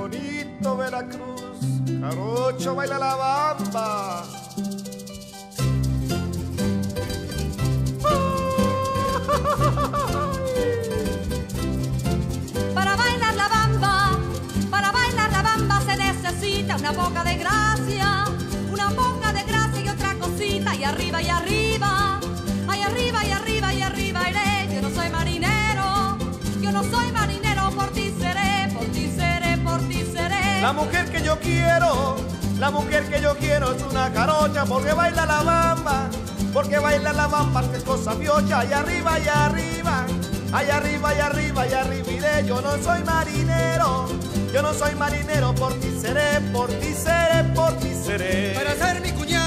bonito Veracruz, jarocho baila la bamba. Para bailar la bamba se necesita una poca de gracia y otra cosita, y arriba, y arriba, ay arriba, y arriba, y arriba iré. Yo no soy marinero, por ti seré, por ti seré, por ti seré. La mujer que yo quiero es una jarocha, porque baila la bamba, que es cosa piocha. Y arriba, y arriba, ay arriba, y arriba, y arriba iré. Yo no soy marinero, por ti seré, por ti seré, por ti seré. Para ser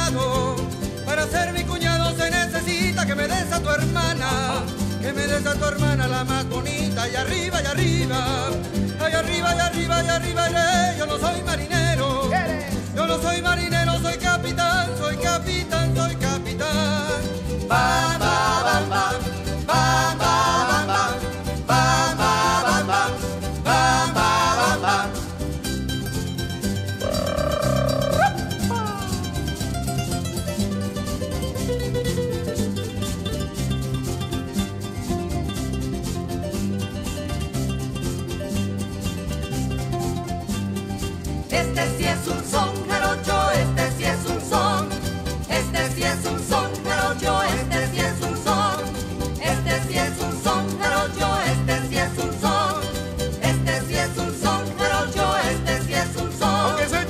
mi cuñado se necesita que me des a tu hermana, la más bonita. Y arriba, y arriba, ay arriba, y arriba, y arriba iré. Yo no soy marinero, soy capitán, soy capitán, soy capitán. Bam, bam, bam, bam, bam, bam, bam, bam, bam, bam, bam, bam, bam. Este sí es un son jarocho, este sí es un son. Este sí es un son jarocho, este sí es un son. Este sí es un son jarocho, este sí es un son. Este sí es un son jarocho, este sí es un son. Aunque soy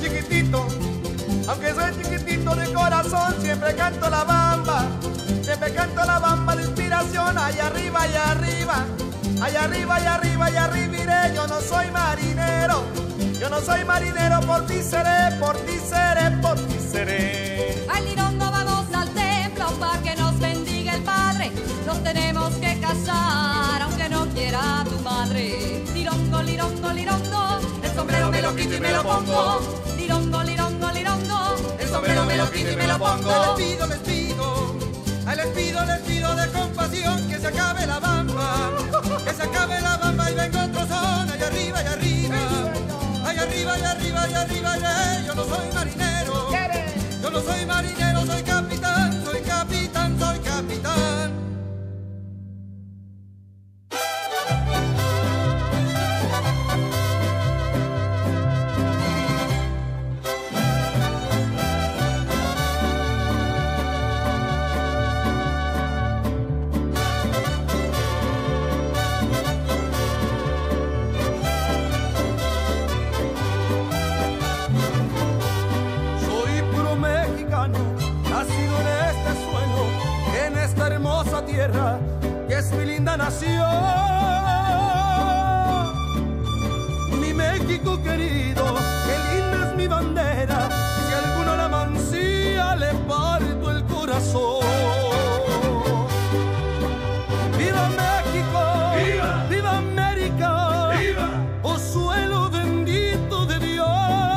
chiquitito de corazón, siempre canto la bamba, de inspiración. Ay arriba, y arriba, ay arriba, y arriba, y arriba iré. Yo no soy marinero, por ti seré, por ti seré, por ti seré. Al lirondo vamos al templo para que nos bendiga el Padre. Nos tenemos que casar aunque no quiera tu madre. Lirongo, lirongo, lirongo, el sombrero me lo quito y me lo pongo. Lirongo, lirongo, lirongo, el sombrero me lo quito y me lo pongo. Les pido de compasión que se acabe la bamba, y venga otro son. Allá arriba, y arriba, ay arriba, y arriba, y arriba iré. Yo no soy marinero, soy capitán, soy capitán, soy capitán. Tierra, que es mi linda nación, mi México querido, que linda es mi bandera, si alguno la mancilla le parto el corazón. ¡Viva México! ¡Viva! ¡Viva América! ¡Viva! ¡Oh suelo bendito de Dios!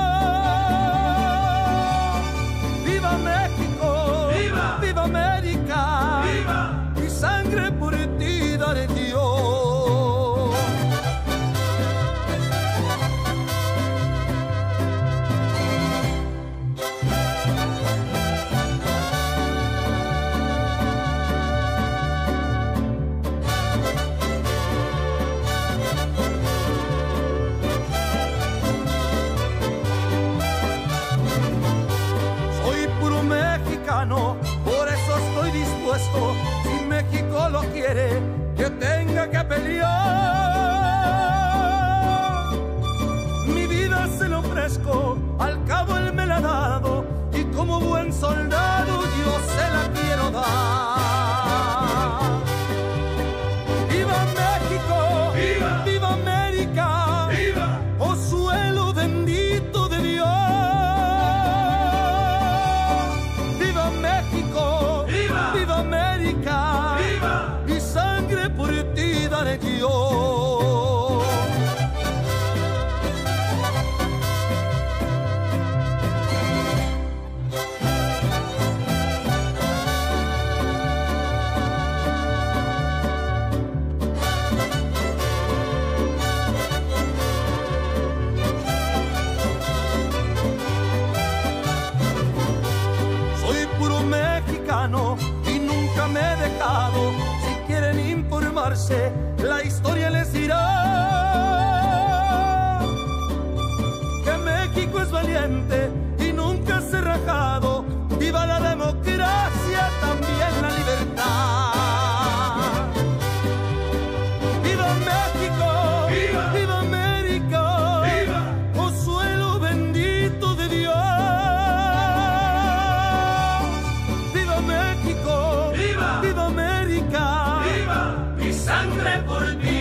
¡Viva México! ¡Viva! ¡Viva América! ¡Viva! Sangre por ti daré Dios. marche, la historia les dirá que México es valiente y nunca se ha rajado. ¡Viva la democracia, también la libertad! ¡Viva México! ¡Viva! ¡Viva América! ¡Viva! ¡Oh suelo bendito de Dios! ¡Viva México! ¡Viva! ¡Viva América! ¡Viva! ¡Mi sangre por ti!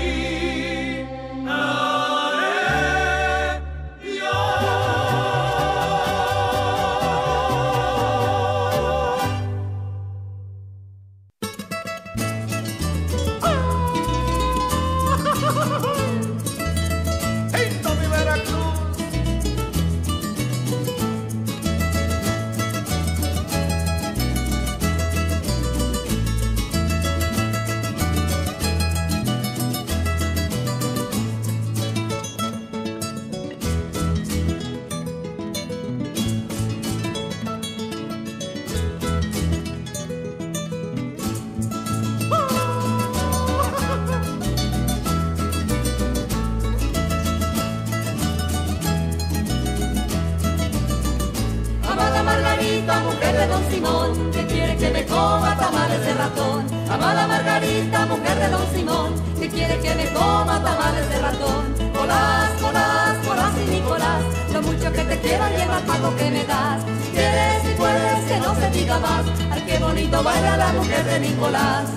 Mujer de Don Simón, que quiere que me coma tamales de ratón. Amada Margarita, mujer de Don Simón, que quiere que me coma tamales de ratón. Colás, Colás, Colás y Nicolás, lo mucho que te quiero y el mal pago que me das. Si quieres y puedes, que no se diga más. Ay, qué bonito baila la mujer de Nicolás.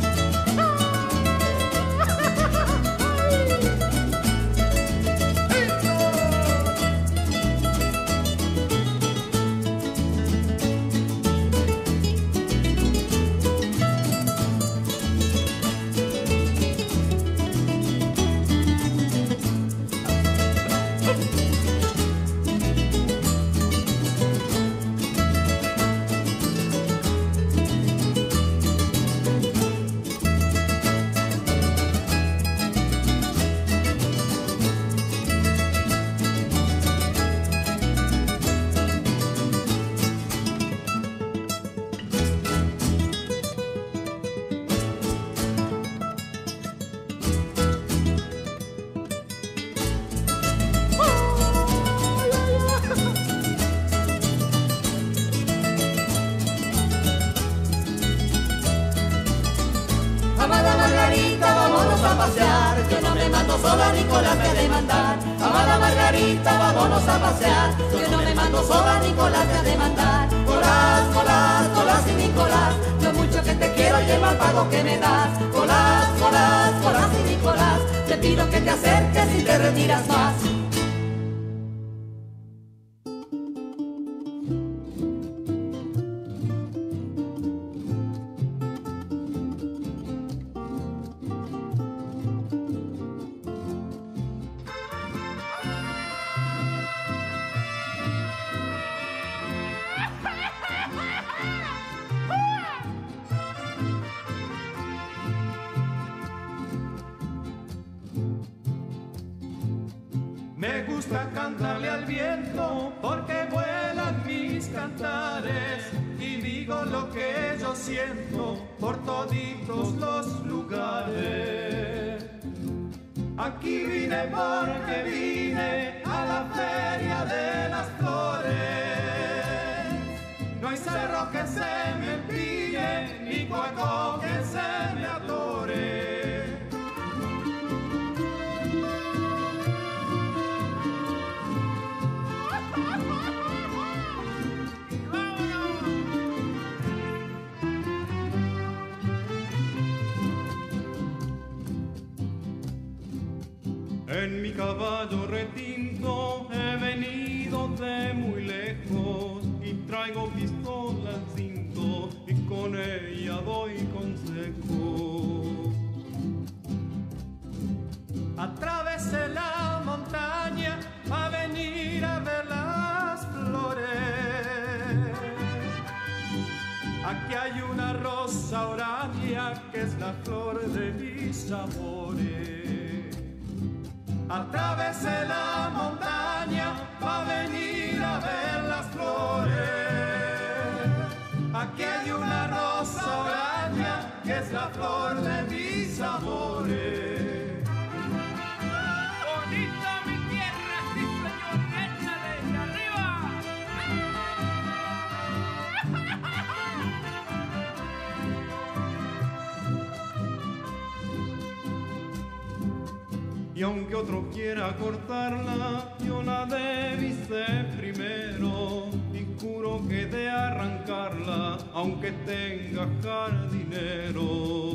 Yo no me mando sola, Nicolás me ha de mandar. Amada Margarita, vámonos a pasear. Yo no me mando sola, Nicolás me ha de mandar. Colás, Colás, Colás y Nicolás, lo mucho que te quiero y el mal pago que me das. Colás, Colás, Colás y Nicolás, te pido que te acerques y te retiras más. Me gusta cantarle al viento porque vuelan mis cantares y digo lo que yo siento por toditos los lugares. Aquí vine porque vine a la feria de las flores. No hay cerro que se me empille ni cuaco que se me adore. En mi caballo retinto he venido de muy lejos y traigo pistola al cinto y con ella doy consejo. Atravesé la montaña a venir a ver las flores. Aquí hay una rosa horaria que es la flor de mis amores. Atravesé la montaña pa' venir a ver las flores. Aquí hay una rosa horaria que es la flor de mis mis amores. Bonita mi tierra, sí señor, échale de arriba. Y aunque otro quiera cortarla, yo la divisé primero y juro que de arrancarla, aunque tenga jardinero.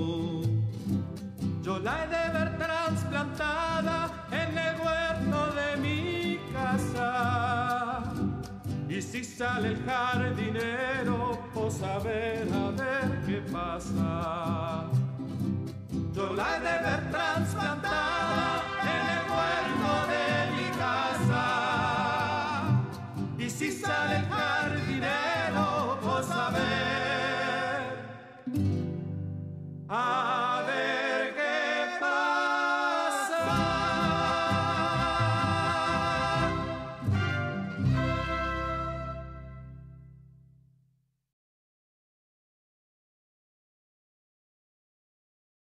Yo la he de ver trasplantada en el huerto de mi casa. Y si sale el jardinero, pues a ver qué pasa. Yo la he de ver